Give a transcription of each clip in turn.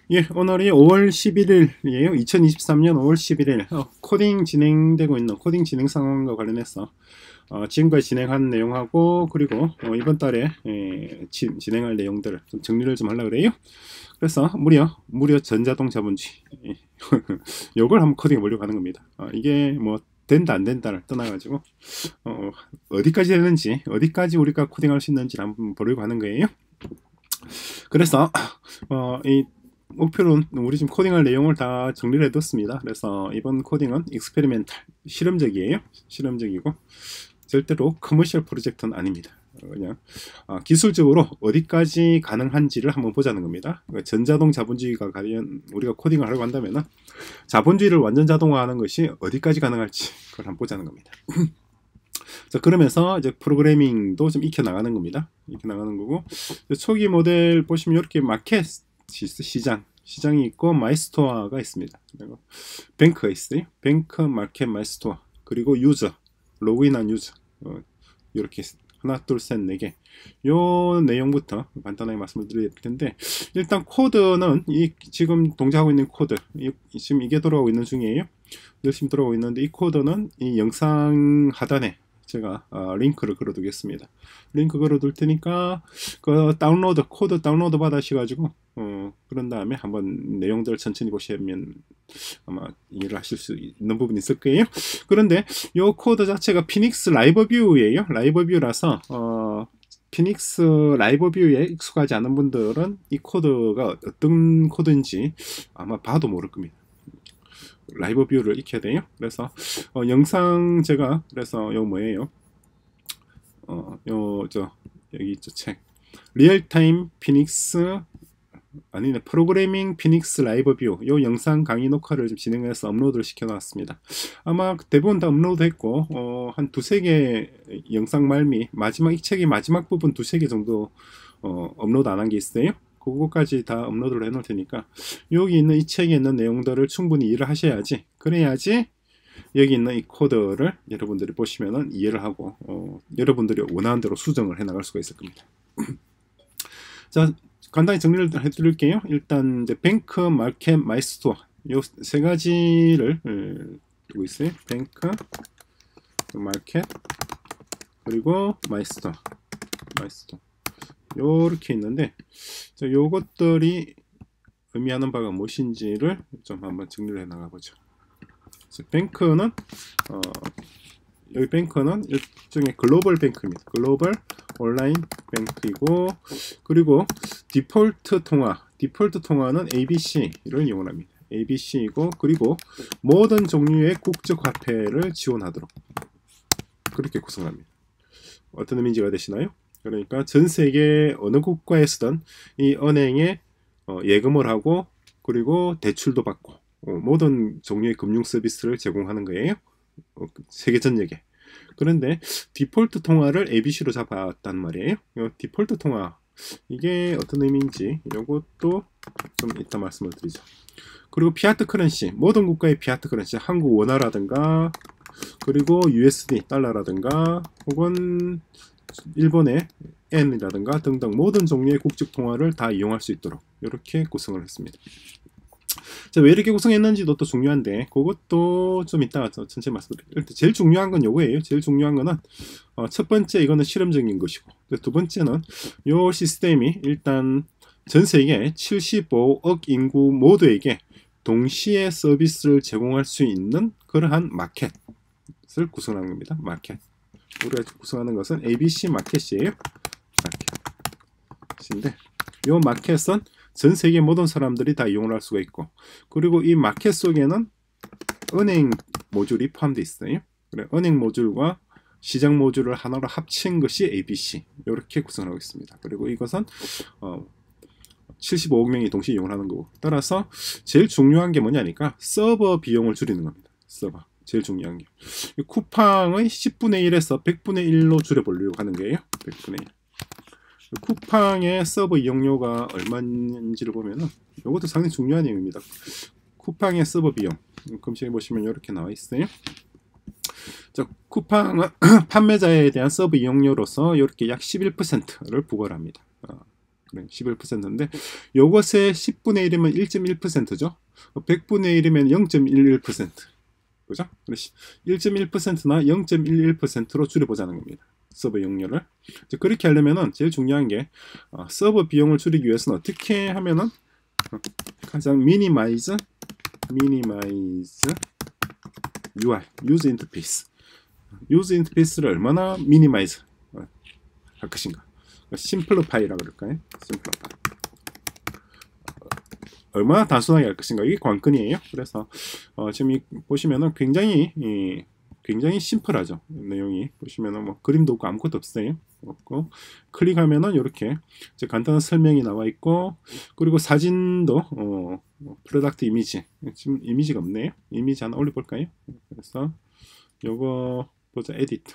예, 오늘이 5월 11일이에요. 2023년 5월 11일 코딩 진행되고 있는 코딩 진행 상황과 관련해서 지금까지 진행한 내용하고 그리고 이번 달에 진행할 내용들을 좀 정리를 좀 하려고 그래요. 그래서 무려 전자동 자본주의 요걸 한번 코딩해 보려고 하는 겁니다. 이게 뭐 된다 안 된다를 떠나가지고 어디까지 되는지 어디까지 우리가 코딩할 수 있는지 한번 보려고 하는 거예요. 그래서 이 목표는 우리 지금 코딩할 내용을 다 정리를 해뒀습니다. 그래서 이번 코딩은 익스페리멘탈, 실험적이에요. 실험적이고 절대로 커머셜 프로젝트는 아닙니다. 그냥 기술적으로 어디까지 가능한지를 한번 보자는 겁니다. 전자동 자본주의가 과연 우리가 코딩을 하려고 한다면 자본주의를 완전 자동화하는 것이 어디까지 가능할지 그걸 한번 보자는 겁니다. 자, 그러면서 이제 프로그래밍도 좀 익혀 나가는 겁니다. 익혀 나가는 거고 초기 모델 보시면 이렇게 마켓 시장이 있고 마이스토어가 있습니다. 그리고 뱅크가 있어요. 뱅크, 마켓, 마이스토어 그리고 유저, 로그인한 유저 이렇게 하나, 둘, 셋, 네 개. 요 내용부터 간단하게 말씀을 드릴 텐데 일단 코드는 지금 동작하고 있는 코드 지금 이게 돌아가고 있는 중이에요. 열심히 돌아가고 있는데 이 코드는 이 영상 하단에 제가 링크를 걸어두겠습니다. 링크 걸어둘 테니까 그 코드 다운로드 받으셔가지고 그런 다음에 한번 내용들을 천천히 보시면 아마 이해를 하실 수 있는 부분이 있을 거예요. 그런데 이 코드 자체가 피닉스 라이브 뷰예요. 라이브 뷰라서 피닉스 라이브 뷰에 익숙하지 않은 분들은 이 코드가 어떤 코드인지 아마 봐도 모를 겁니다. 라이브 뷰를 익혀야 돼요. 그래서 영상 제가 그래서 요 뭐예요? 여기 있죠 책 리얼타임 피닉스 아니네 프로그래밍 피닉스 라이브 뷰 요 영상 강의 녹화를 좀 진행해서 업로드를 시켜놨습니다. 아마 대부분 다 업로드했고 한 두세 개 영상 말미 마지막 이 책의 마지막 부분 두세 개 정도 업로드 안 한 게 있어요. 그거까지 다 업로드를 해놓을 테니까 여기 있는 이 책에 있는 내용들을 충분히 이해를 하셔야지 그래야지 여기 있는 이 코드를 여러분들이 보시면은 이해를 하고 여러분들이 원하는 대로 수정을 해 나갈 수가 있을 겁니다. 자, 간단히 정리를 해드릴게요. 일단 이제 뱅크, 마켓, 마이스토어 요 세 가지를 두고 있어요. 뱅크, 마켓 그리고 마이스토어 요렇게 있는데 자, 요것들이 의미하는 바가 무엇인지를 좀 한번 정리를 해 나가보죠. 뱅크는 여기 뱅크는 일종의 글로벌 뱅크입니다. 글로벌 온라인 뱅크이고 그리고 디폴트 통화는 ABC를 이용합니다. ABC이고 그리고 모든 종류의 국적 화폐를 지원하도록 그렇게 구성합니다. 어떤 의미인지가 되시나요? 그러니까 전 세계 어느 국가에서든 이 은행에 예금을 하고 그리고 대출도 받고 모든 종류의 금융 서비스를 제공하는 거예요. 세계 전역에. 그런데 디폴트 통화를 ABC로 잡았단 말이에요. 디폴트 통화 이게 어떤 의미인지 이것도 좀 이따 말씀을 드리죠. 그리고 피아트 커런시 모든 국가의 피아트 커런시 한국 원화라든가 그리고 USD 달러라든가 혹은 일본의 엔이라든가 등등 모든 종류의 국적 통화를 다 이용할 수 있도록 이렇게 구성을 했습니다. 자, 왜 이렇게 구성했는지도 또 중요한데 그것도 좀 이따가 천천히 말씀드릴게요. 제일 중요한 건 요거예요. 제일 중요한 거는 첫 번째 이거는 실험적인 것이고 두 번째는 요 시스템이 일단 전 세계 75억 인구 모두에게 동시에 서비스를 제공할 수 있는 그러한 마켓을 구성하는 겁니다. 마켓. 우리가 구성하는 것은 ABC 마켓이에요. 마켓인데 요 마켓은 전 세계 모든 사람들이 다 이용을 할 수가 있고 그리고 이 마켓 속에는 은행 모듈이 포함되어 있어요. 그래, 은행 모듈과 시장 모듈을 하나로 합친 것이 ABC 이렇게 구성하고 있습니다. 그리고 이것은 75억 명이 동시에 이용을 하는 거고 따라서 제일 중요한 게 뭐냐니까 서버 비용을 줄이는 겁니다. 서버 제일 중요한 게 쿠팡의 10분의 1에서 100분의 1로 줄여보려고 하는 거예요. 100분의 1 쿠팡의 서버 이용료가 얼마인지를 보면은 이것도 상당히 중요한 내용입니다. 쿠팡의 서버 비용 검색해 보시면 이렇게 나와 있어요. 자, 쿠팡은 판매자에 대한 서버 이용료로서 이렇게 약 11%를 부과합니다. 11%인데 요것의 10분의 1이면 1.1%죠. 100분의 1이면 0.11%. 그죠? 1.1%나 0.11%로 줄여보자는 겁니다. 서버 용료를. 그렇게 하려면은 제일 중요한 게 서버 비용을 줄이기 위해서는 어떻게 하면은 가장 미니마이즈 UI, 유저 인터페이스. 유저 인터페이스를 얼마나 미니마이즈 할 것인가. 심플리파이라고 그럴까요? 심플리파이. 얼마나 단순하게 할 것인가. 이게 관건이에요. 그래서 지금 보시면은 굉장히 심플하죠. 내용이 보시면은 뭐 그림도 없고 아무것도 없고 클릭하면은 이렇게 간단한 설명이 나와 있고, 그리고 사진도 프로덕트 이미지, 지금 이미지가 없네요. 이미지 하나 올려볼까요? 그래서 요거 보자. 에디트.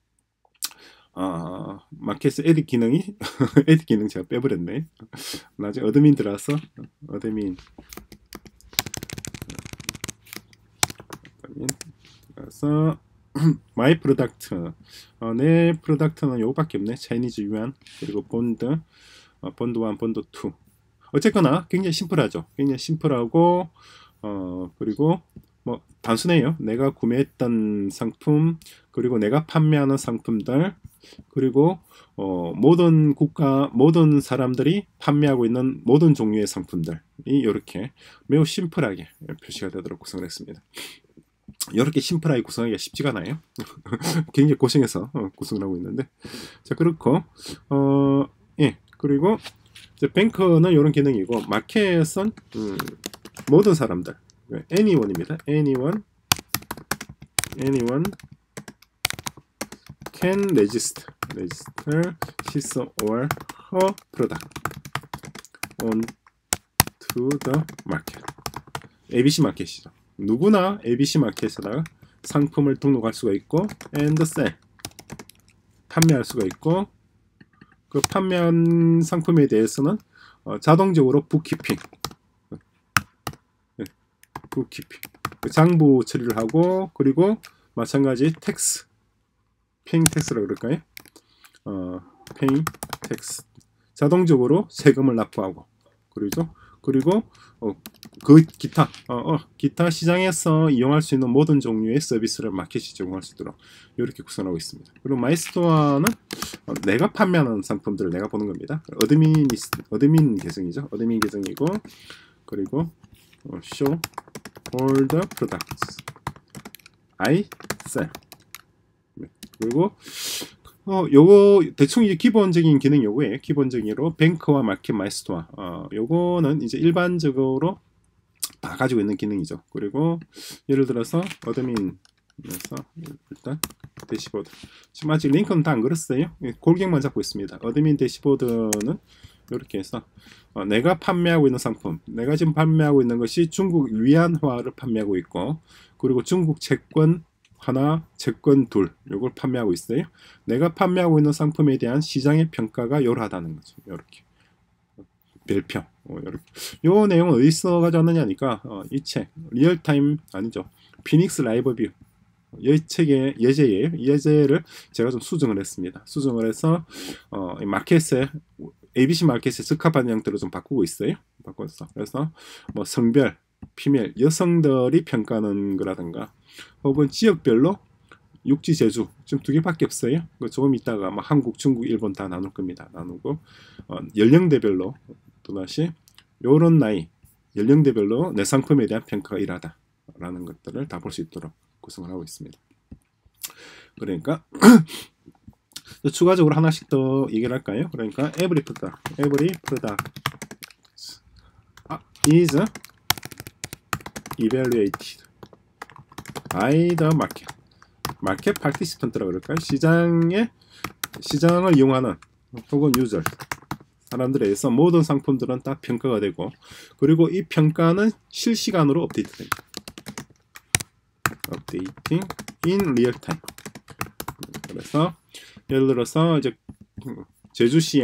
마켓 에딧 기능이 에딧 기능 제가 빼버렸네. 나중에 어드민 들어와서 어드민 들어가서 마이 프로덕트. 내 프로덕트는 요거밖에 없네. 차이니즈 유안, 그리고 본드, 본드 1, 본드 2. 어쨌거나 굉장히 심플하죠. 굉장히 심플하고 그리고 뭐 단순해요. 내가 구매했던 상품, 그리고 내가 판매하는 상품들, 그리고 모든 국가, 모든 사람들이 판매하고 있는 모든 종류의 상품들이 이렇게 매우 심플하게 표시가 되도록 구성을 했습니다. 이렇게 심플하게 구성하기가 쉽지가 않아요. 굉장히 고생해서 구성을 하고 있는데, 자, 그렇고 예, 그리고 이제 뱅커는 이런 기능이고, 마켓은 모든 사람들, anyone입니다. anyone can register his or her product on to the market. ABC 마켓이죠. 누구나 ABC 마켓에다가 상품을 등록할 수가 있고, and sell, 판매할 수가 있고, 그 판매한 상품에 대해서는 자동적으로 북키핑, 장부 처리를 하고, 그리고 마찬가지 텍스, 페잉 텍스라고 그럴까요? 페잉 텍스, 자동적으로 세금을 납부하고, 그리고 그 기타 시장에서 이용할 수 있는 모든 종류의 서비스를 마켓이 제공할 수 있도록 이렇게 구성하고 있습니다. 그리고 마이스토어는 내가 판매하는 상품들을 내가 보는 겁니다. 어드민 계정이죠. 어드민 계정이고, 그리고 show all the products I sell. 그리고 요거 대충 이제 기본적인 기능 요거예요. 기본적으로 뱅크와 마켓 마이스토어, 요거는 이제 일반적으로 다 가지고 있는 기능이죠. 그리고 예를 들어서 어드민에서 일단 대시보드, 지금 아직 링크는 다 안 걸었어요. 골격만 잡고 있습니다. 어드민 대시보드는 이렇게 해서 내가 판매하고 있는 상품, 내가 지금 판매하고 있는 것이 중국 위안화를 판매하고 있고, 그리고 중국 채권 하나, 채권 둘, 요걸 판매하고 있어요. 내가 판매하고 있는 상품에 대한 시장의 평가가 요러하다는 거죠. 이렇게 별평, 이렇게. 요 내용은 어디서 가져왔느냐니까 이 책, 리얼타임 아니죠, 피닉스 라이브 뷰, 이 책의 예제예요. 예제를 제가 좀 수정을 했습니다. 수정을 해서 마켓에, ABC 마켓에 적합한 형태로 좀 바꾸고 있어요. 바꿨어. 그래서 뭐 성별, 피메일, 여성들이 평가하는 거라든가, 혹은 지역별로 육지, 제주, 지금 두 개밖에 없어요. 조금 있다가 뭐 한국, 중국, 일본 다 나눌 겁니다. 나누고 연령대별로 또다시 요런 나이, 연령대별로 내 상품에 대한 평가가 일하다 라는 것들을 다 볼 수 있도록 구성을 하고 있습니다. 그러니까 추가적으로 하나씩 더 얘기를 할까요? 그러니까 every product is evaluated by the market. 마켓 파티시펀트라고 그럴까요? 시장을 이용하는 혹은 유저, 사람들에 의해서 모든 상품들은 다 평가가 되고, 그리고 이 평가는 실시간으로 업데이트됩니다. 업데이팅 in real time. 그래서 예를 들어서 이제 제주시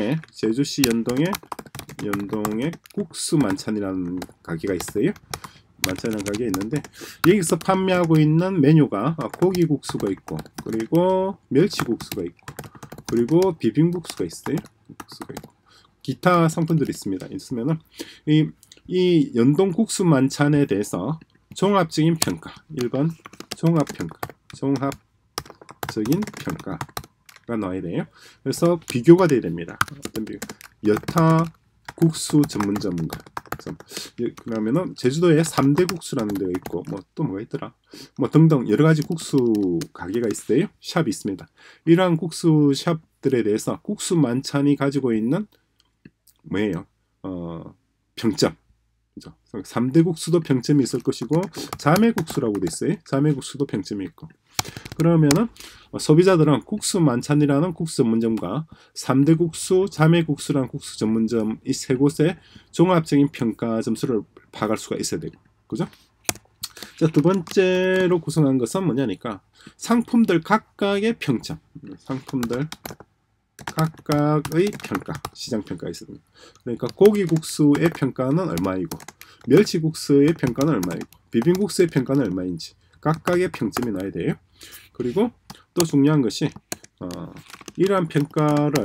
연동에 국수 만찬이라는 가게가 있어요. 만찬이라는 가게가 있는데, 여기서 판매하고 있는 메뉴가 고기국수가 있고, 그리고 멸치국수가 있고, 그리고 비빔국수가 있어요. 국수가 있고, 기타 상품들이 있으면은 이 연동 국수 만찬에 대해서 종합적인 평가 1번 종합평가 종합적인 평가가 나와야 돼요. 그래서 비교가 돼야 됩니다. 어떤 비교? 여타 국수 전문 전문가. 그러면은 제주도에 3대 국수라는 데가 있고 뭐 또 뭐가 있더라 뭐 등등 여러가지 국수 가게가 있어요. 샵이 있습니다. 이러한 국수 샵들에 대해서 국수 만찬이 가지고 있는 뭐예요? 평점. 그죠? 3대 국수도 평점이 있을 것이고 자매국수라고 돼 있어요. 자매국수도 평점이 있고. 그러면은 소비자들은 국수 만찬이라는 국수 전문점과 3대 국수, 자매국수라는 국수 전문점 이 세 곳의 종합적인 평가 점수를 파악할 수가 있어야 되고. 그죠? 자, 두 번째로 구성한 것은 뭐냐니까 상품들 각각의 평점. 상품들 각각의 평가, 시장 평가가 있습니다. 그러니까 고기국수의 평가는 얼마이고 멸치국수의 평가는 얼마이고 비빔국수의 평가는 얼마인지 각각의 평점이 나야 돼요. 그리고 또 중요한 것이 이러한 평가를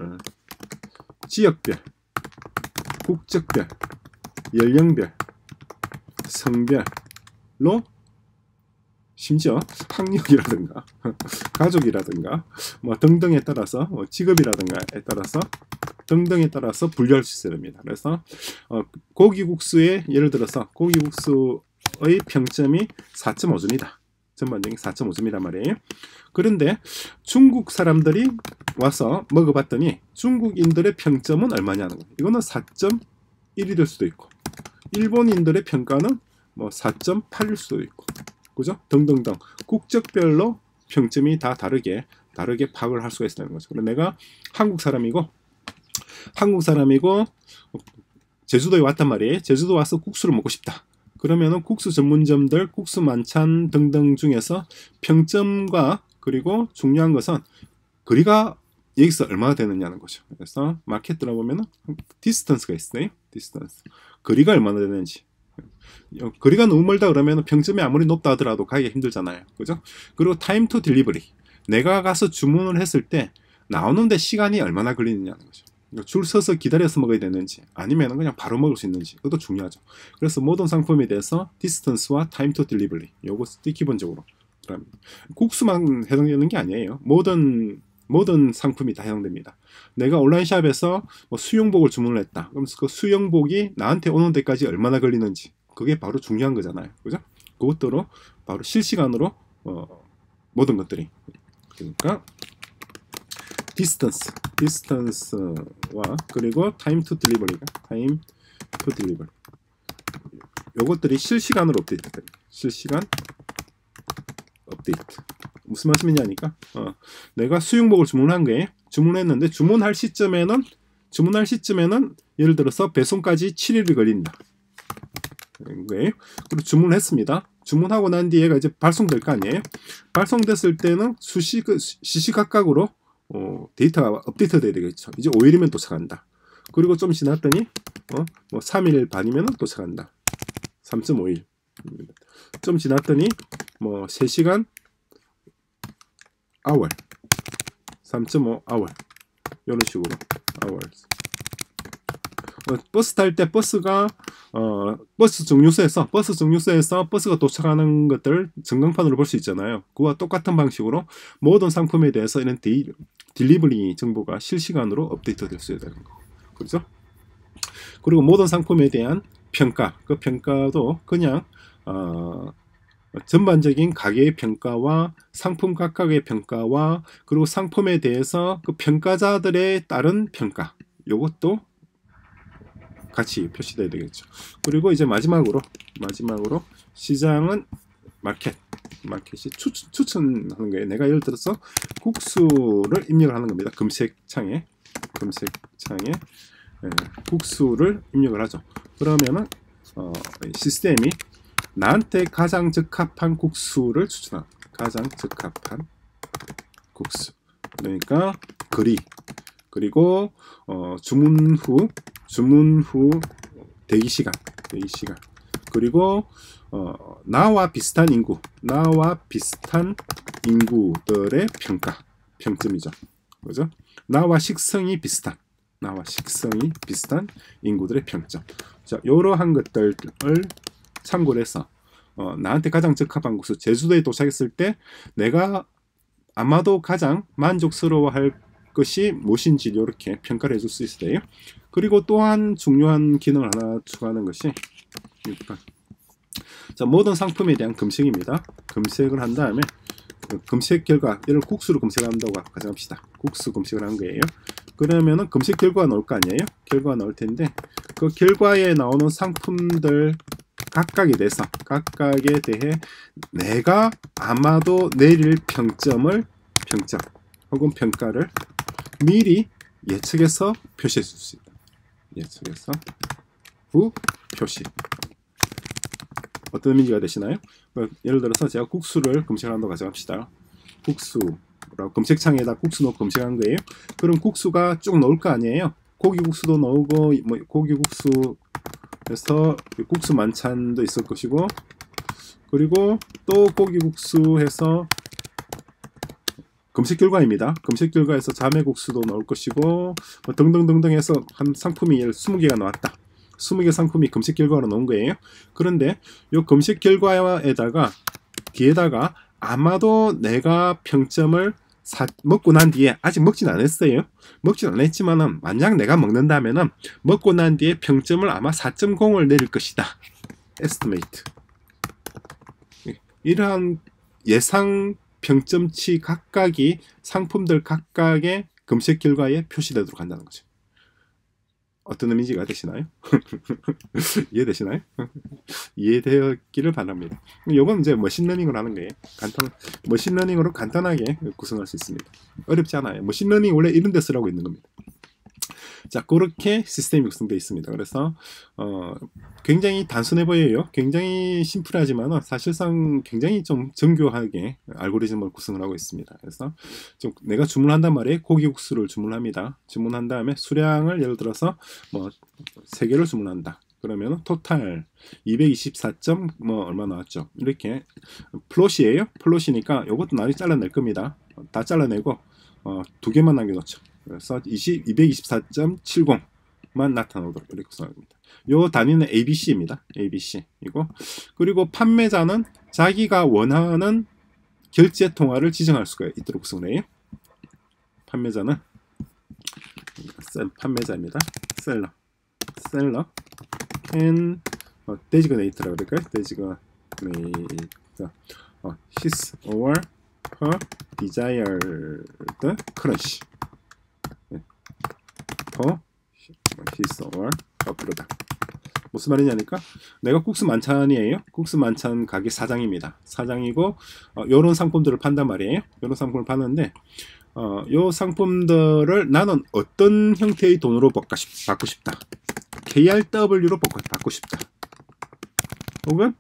지역별, 국적별, 연령별, 성별로 심지어 학력이라든가 가족이라든가 뭐 등등에 따라서 직업이라든가에 따라서 등등에 따라서 분류할 수 있어야 됩니다. 그래서 고기국수의 예를 들어서 고기국수의 평점이 4.5점이다. 전반적인 4.5점이란 말이에요. 그런데 중국 사람들이 와서 먹어봤더니 중국인들의 평점은 얼마냐는 거예요. 이거는 4.1이 될 수도 있고 일본인들의 평가는 뭐 4.8일 수도 있고 그죠? 등등등 국적별로 평점이 다 다르게 파악을 할 수가 있다는 거죠. 그래서 내가 한국 사람이고 제주도에 왔단 말이에요. 제주도 와서 국수를 먹고 싶다. 그러면은 국수 전문점들, 국수 만찬 등등 중에서 평점과 그리고 중요한 것은 거리가 여기서 얼마나 되느냐는 거죠. 그래서 마켓 들어보면은 디스턴스가 있어요. 디스턴스. 거리가 얼마나 되는지. 거리가 너무 멀다 그러면 평점이 아무리 높다 하더라도 가기가 힘들잖아요. 그죠? 그리고 타임 투 딜리버리. 내가 가서 주문을 했을 때 나오는데 시간이 얼마나 걸리느냐는 거죠. 줄 서서 기다려서 먹어야 되는지 아니면 그냥 바로 먹을 수 있는지 그것도 중요하죠. 그래서 모든 상품에 대해서 디스턴스와 타임 투 딜리버리 요것이 기본적으로 들어갑니다. 국수만 해당되는 게 아니에요. 모든 상품이 다 해당됩니다. 내가 온라인샵에서 뭐 수영복을 주문을 했다. 그럼 그 수영복이 나한테 오는 데까지 얼마나 걸리는지 그게 바로 중요한 거잖아요. 그죠? 그것들로 바로 실시간으로 모든 것들이 그러니까 디스턴스와 그리고 타임 투 딜리버리가 타임 투 딜리버리 요것들이 실시간으로 업데이트됩니다. 실시간 업데이트 무슨 말씀이냐니까 내가 수영복을 주문한 거예요. 주문했는데 주문할 시점에는 예를 들어서 배송까지 7일이 걸린다. 거예요. 그리고 주문을 했습니다. 주문하고 난 뒤에가 이제 발송될 거 아니에요. 발송됐을 때는 시시각각으로 데이터가 업데이트 돼야 되겠죠. 이제 5일이면 도착한다. 그리고 좀 지났더니 뭐 3일 반이면 도착한다. 3.5일. 좀 지났더니 뭐 3시간 hour 3.5 hour 이런 식으로 hours. 버스 탈 때 버스가 버스 정류소에서 버스가 도착하는 것들을 전광판으로 볼 수 있잖아요. 그와 똑같은 방식으로 모든 상품에 대해서 이런 딜리버리 정보가 실시간으로 업데이트 될 수 있다는 거. 그렇죠? 그리고 모든 상품에 대한 평가, 그 평가도 그냥 전반적인 가게의 평가와 상품 각각의 평가와 그리고 상품에 대해서 그 평가자들에 따른 평가 요것도 같이 표시돼야 되겠죠. 그리고 이제 마지막으로 시장은 마켓이 추천하는 거예요. 내가 예를 들어서 국수를 입력을 하는 겁니다. 검색창에 국수를 입력을 하죠. 그러면은 시스템이 나한테 가장 적합한 국수를 추천합니다. 가장 적합한 국수. 그러니까 거리 그리고 주문 후 대기 시간 그리고 나와 비슷한 인구들의 평점이죠. 그죠? 나와 식성이 비슷한 나와 식성이 비슷한 인구들의 평점. 자, 이러한 것들을 참고를 해서 나한테 가장 적합한 곳을 제주도에 도착했을 때 내가 아마도 가장 만족스러워할 것이 무엇인지 이렇게 평가를 해줄 수 있어요. 그리고 또한 중요한 기능을 하나 추가하는 것이 자, 모든 상품에 대한 검색입니다. 검색을 한 다음에 검색 결과, 얘를 국수로 검색한다고 가정합시다. 국수 검색을 한 거예요. 그러면은 검색 결과가 나올 거 아니에요? 결과가 나올 텐데 그 결과에 나오는 상품들 각각에 대해 내가 아마도 내릴 평점 혹은 평가를 미리 예측해서 표시해 줄 수 있다. 예측해서 후 표시. 어떤 의미가 되시나요? 예를 들어서 제가 국수를 검색한다고 가정합시다. 국수라고 검색창에다 국수 넣고 검색한 거예요. 그럼 국수가 쭉 나올 거 아니에요? 고기국수도 나오고 뭐 고기국수에서 국수 만찬도 있을 것이고 그리고 또 고기국수에서 검색 결과입니다. 검색 결과에서 자매국수도 나올 것이고 뭐 등등등등 해서 한 상품이 20개가 나왔다. 20개 상품이 검색 결과로 나온 거예요. 그런데 이 검색 결과에다가 뒤에다가 아마도 내가 평점을 먹고 난 뒤에 아직 먹진 않았어요. 먹진 않았지만은 만약 내가 먹는다면은 먹고 난 뒤에 평점을 아마 4.0을 내릴 것이다. estimate. 이러한 예상 평점치 각각이 상품들 각각의 검색 결과에 표시되도록 한다는 거죠. 어떤 의미가 되시나요? 이해되시나요? 이해되었기를 바랍니다. 이건 이제 머신러닝을 하는 거예요. 머신러닝으로 간단하게 구성할 수 있습니다. 어렵지 않아요. 머신러닝 원래 이런 데 쓰라고 있는 겁니다. 자, 그렇게 시스템이 구성되어 있습니다. 그래서 굉장히 단순해 보여요. 굉장히 심플하지만 사실상 굉장히 좀 정교하게 알고리즘을 구성을 하고 있습니다. 그래서 좀 내가 주문한단 말이에요. 고기국수를 주문합니다. 주문한 다음에 수량을 예를 들어서 뭐 3개를 주문한다. 그러면 토탈 224점 뭐 얼마 나왔죠. 이렇게 플롯이에요. 플롯이니까 이것도 나중에 잘라낼 겁니다. 다 잘라내고 2개만 남겨놓죠. 그래서 224.70만 나타나도록 이렇게 구성합니다. 요 단위는 ABC입니다. ABC 이고 그리고 판매자는 자기가 원하는 결제 통화를 지정할 수가 있도록 구성해요. 판매자는 판매자입니다. 셀러 can designate라고 그럴까요? designate his or her desired currency for his or her product. 무슨 말이냐니까 내가 국수 만찬이에요. 국수 만찬 가게 사장입니다. 사장이고 요런 상품들을 판단 말이에요. 요런 상품을 파는데 요 상품들을 나는 어떤 형태의 돈으로 받고 싶다. KRW로 받고 싶다. 혹은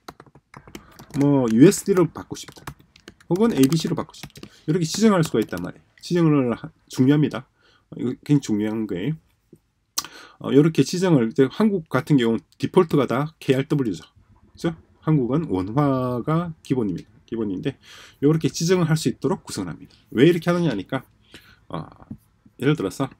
뭐 USD로 받고 싶다. 혹은 ABC로 받고 싶다. 이렇게 지정할 수가 있단 말이에요. 지정을 중요합니다. 이거 굉장히 중요한 거예요. 이렇게 지정을 이제 한국 같은 경우는 디폴트가 다 KRW죠. 그죠? 한국은 원화가 기본입니다. 기본인데 이렇게 지정을 할 수 있도록 구성을 합니다. 왜 이렇게 하느냐니까 예를 들어서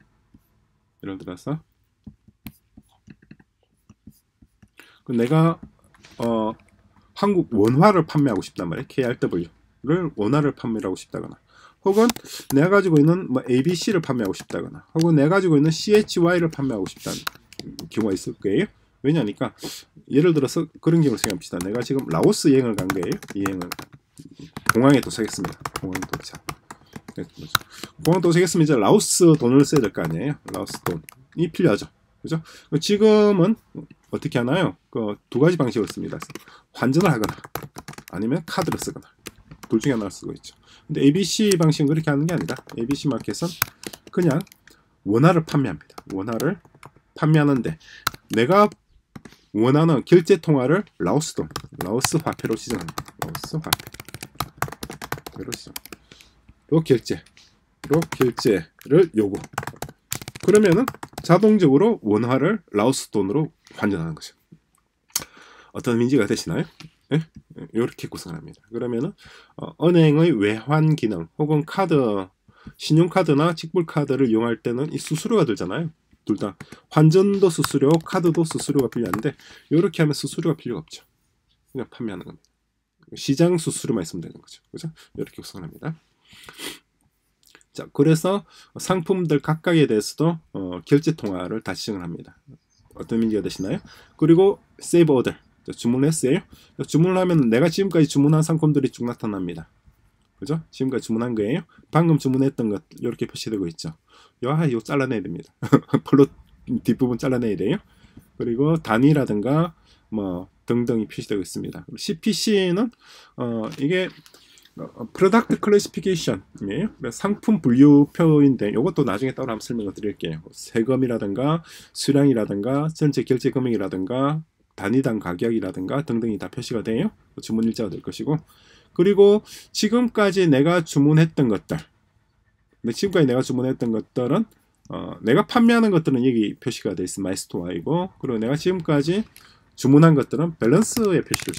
내가 한국 원화를 판매하고 싶단 말이에요. KRW를 원화를 판매하고 싶다거나 혹은 내가 가지고 있는 뭐 ABC를 판매하고 싶다거나 혹은 내가 가지고 있는 CHY를 판매하고 싶다는 경우가 있을 거예요. 왜냐니까 예를 들어서 그런 경우를 생각합시다. 내가 지금 라오스 여행을 간 거예요. 여행을 공항에 도착했습니다. 공항 도착했으면 이제 라오스 돈을 써야 될 거 아니에요. 라오스 돈이 필요하죠. 그죠? 지금은 어떻게 하나요? 그 두 가지 방식을 씁니다. 환전을 하거나 아니면 카드를 쓰거나 둘 중에 하나를 쓰고 있죠. 근데 ABC 방식은 그렇게 하는 게 아니라 ABC 마켓은 그냥 원화를 판매합니다. 원화를 판매하는데 내가 원하는 결제 통화를 라오스 화폐로 지정합니다. 라오스 화폐로 지정. 요 결제를 요구. 그러면은 자동적으로 원화를 라오스 돈으로 환전하는 거죠. 어떤 의미가 되시나요? 네? 이렇게 구성합니다. 그러면은 은행의 외환 기능 혹은 카드 신용카드나 직불카드를 이용할 때는 이 수수료가 들잖아요. 둘 다 환전도 수수료, 카드도 수수료가 필요한데 이렇게 하면 수수료가 필요가 없죠. 그냥 판매하는 겁니다. 시장 수수료만 있으면 되는 거죠. 그죠? 이렇게 구성합니다. 자, 그래서 상품들 각각에 대해서도 결제 통화를 다 지정을 합니다. 어떤 문제가 되시나요? 그리고 세이브 오더 주문을 했어요. 주문을 하면 내가 지금까지 주문한 상품들이 쭉 나타납니다. 그죠? 지금까지 주문한 거예요. 방금 주문했던 것 이렇게 표시되고 있죠. 이거 잘라내야 됩니다. 플롯 뒷부분 잘라내야 돼요. 그리고 단위라든가 뭐 등등이 표시되고 있습니다. CPC는 이게 프로덕트 클래시피케이션이에요. 상품 분류표인데 이것도 나중에 따로 한번 설명을 드릴게요. 세금이라든가 수량이라든가 전체 결제 금액이라든가 단위당 가격이라든가 등등이 다 표시가 돼요. 주문 일자가 될 것이고, 그리고 지금까지 내가 주문했던 것들, 지금까지 내가 주문했던 것들은 내가 판매하는 것들은 여기 표시가 돼 있는 마이스토어이고, 그리고 내가 지금까지 주문한 것들은 밸런스에 표시를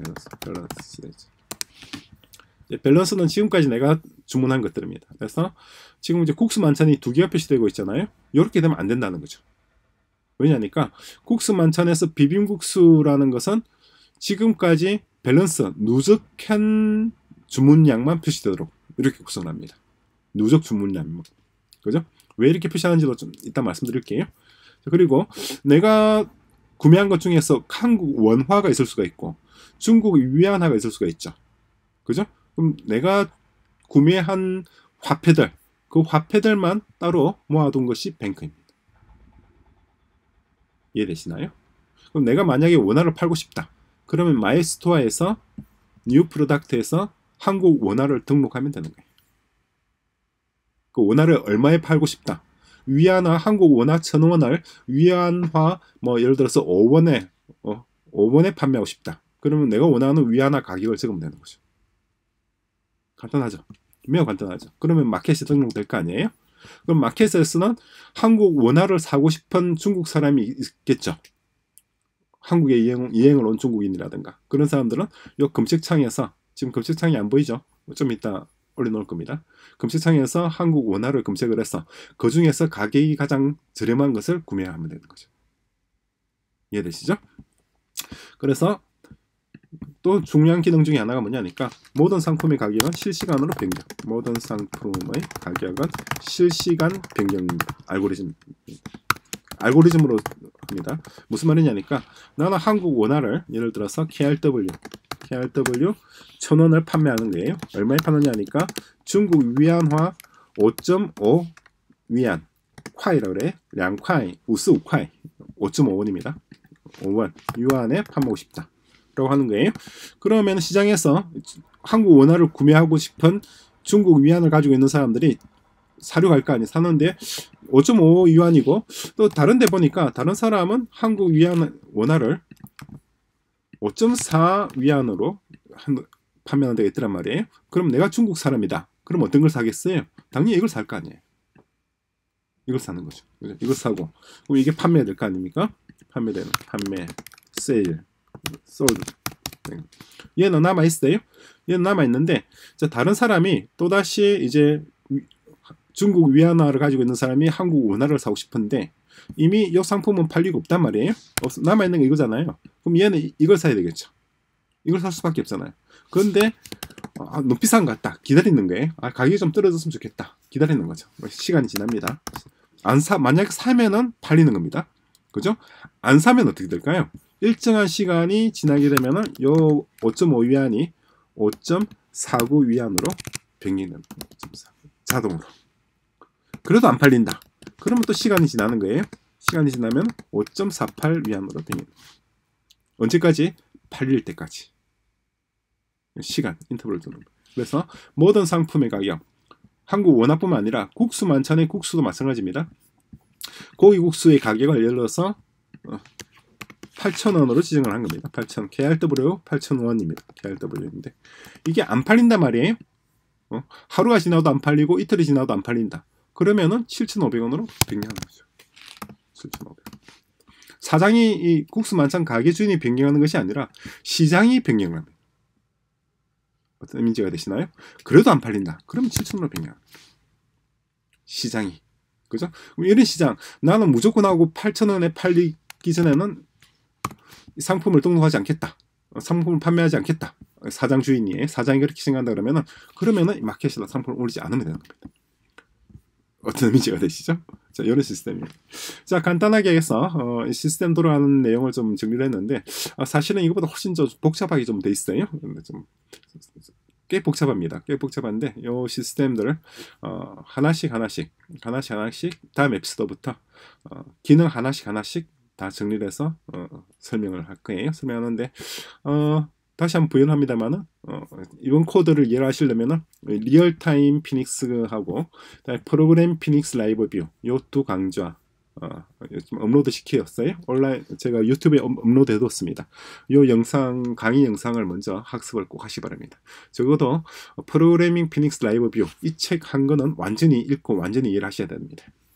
밸런스는 지금까지 내가 주문한 것들입니다. 그래서 지금 이제 국수 만찬이 2개가 표시되고 있잖아요. 이렇게 되면 안 된다는 거죠. 왜냐니까 국수 만찬에서 비빔국수라는 것은 지금까지 밸런스 누적한 주문량만 표시되도록 이렇게 구성합니다. 누적 주문량. 그죠? 왜 이렇게 표시하는지도 좀 이따 말씀드릴게요. 그리고 내가 구매한 것 중에서 한국 원화가 있을 수가 있고 중국 위안화가 있을 수가 있죠. 그죠? 그럼 내가 구매한 화폐들, 그 화폐들만 따로 모아둔 것이 뱅크입니다. 이해되시나요? 그럼 내가 만약에 원화를 팔고 싶다. 그러면 마이스토어에서 뉴 프로덕트에서 한국 원화를 등록하면 되는 거예요. 그 원화를 얼마에 팔고 싶다. 위안화, 한국 원화 1,000원을 위안화 뭐 예를 들어서 5원에 5원에 판매하고 싶다. 그러면 내가 원하는 위안화 가격을 적으면 되는 거죠. 간단하죠. 매우 간단하죠. 그러면 마켓에 등록될 거 아니에요? 그럼 마켓에서는 한국 원화를 사고 싶은 중국 사람이 있겠죠. 한국에 이행을 온 중국인이라든가 그런 사람들은 이 검색창에서, 지금 검색창이 안 보이죠? 좀 이따 올려놓을 겁니다. 검색창에서 한국 원화를 검색을 해서 그 중에서 가격이 가장 저렴한 것을 구매하면 되는 거죠. 이해되시죠? 그래서 또 중요한 기능 중에 하나가 뭐냐니까 모든 상품의 가격은 실시간으로 변경. 모든 상품의 가격은 실시간 변경입니다. 알고리즘으로 합니다. 무슨 말이냐니까 나는 한국 원화를 예를 들어서 KRW 1,000원을 판매하는 거예요. 얼마에 파느냐니까 중국 위안화 5.5 위안 콰이라고 그래. 량콰이 우스 우콰이 5.5원입니다. 5원 유안에 판매하고 싶다 라고 하는 거예요. 그러면 시장에서 한국 원화를 구매하고 싶은 중국 위안을 가지고 있는 사람들이 사려 갈 거 아니에요. 사는데 5.5 위안이고 또 다른 데 보니까 다른 사람은 한국 위안 원화를 5.4 위안으로 판매하는 데가 있더란 말이에요. 그럼 내가 중국 사람이다. 그럼 어떤 걸 사겠어요? 당연히 이걸 살 거 아니에요. 이걸 사는 거죠. 이걸 사고 그럼 이게 판매해야 될 거 아닙니까? 판매, 세일, 솔드. 얘는 남아있어요. 얘는 남아있는데 다른 사람이 또다시 이제 중국 위안화를 가지고 있는 사람이 한국 원화를 사고 싶은데 이미 이 상품은 팔리고 없단 말이에요. 남아있는 게 이거잖아요. 그럼 얘는 이걸 사야 되겠죠. 이걸 살 수밖에 없잖아요. 그런데 너무 비싼 것 같다. 기다리는 거예요. 가격이 좀 떨어졌으면 좋겠다. 기다리는 거죠. 시간이 지납니다. 만약에 사면은 팔리는 겁니다. 그죠? 안 사면 어떻게 될까요? 일정한 시간이 지나게 되면은 요 5.5 위안이 5.49 위안으로 변경됩니다. 자동으로. 그래도 안 팔린다. 그러면 또 시간이 지나는 거예요. 시간이 지나면 5.48 위안으로 변경됩니다. 언제까지? 팔릴 때까지. 시간, 인터벌을 두는 거예요. 그래서 모든 상품의 가격, 한국 원화뿐만 아니라 국수 만찬의 국수도 마찬가지입니다. 고기국수의 가격을 예를 들어서 8,000원으로 지정을 한 겁니다. 8,000, KRW 8,000원입니다. KRW인데 이게 안 팔린단 말이에요. 하루가 지나도 안 팔리고 이틀이 지나도 안 팔린다. 그러면은 7,500원으로 변경하는 거죠. 7,500원. 사장이 이 국수 만찬 가게 주인이 변경하는 것이 아니라 시장이 변경을 합니다. 어떤 의미가 되시나요? 그래도 안 팔린다. 그러면 7,000원으로 변경합니다. 시장이. 그죠? 이런 시장, 나는 무조건 하고 8,000원에 팔리기 전에는 상품을 등록하지 않겠다. 상품을 판매하지 않겠다. 사장 주인이, 사장이 그렇게 생각한다 그러면은 마켓에다 상품을 올리지 않으면 되는 겁니다. 어떤 의미가 되시죠? 자, 이런 시스템입니다. 자, 간단하게 해서 이 시스템 돌아가는 내용을 좀 정리를 했는데, 사실은 이거보다 훨씬 더 복잡하게 좀 돼 있어요. 좀 꽤 복잡합니다. 꽤 복잡한데 이 시스템들을 하나씩 다음 에피소드부터 기능 하나씩 다 정리를 해서 설명을 할 거예요. 설명하는데 다시 한번 부연합니다만은 이번 코드를 이해하시려면은 리얼타임 피닉스하고 프로그램 피닉스 라이브 뷰 요 두 강좌 좀 업로드 시켰어요. 온라인 제가 유튜브에 업로드 해뒀습니다. 요 영상 강의 영상을 먼저 학습을 꼭 하시 바랍니다. 적어도 프로그래밍 피닉스 라이브 뷰 이 책 한 거는 완전히 읽고 완전히 이해를 하셔야 됩니다.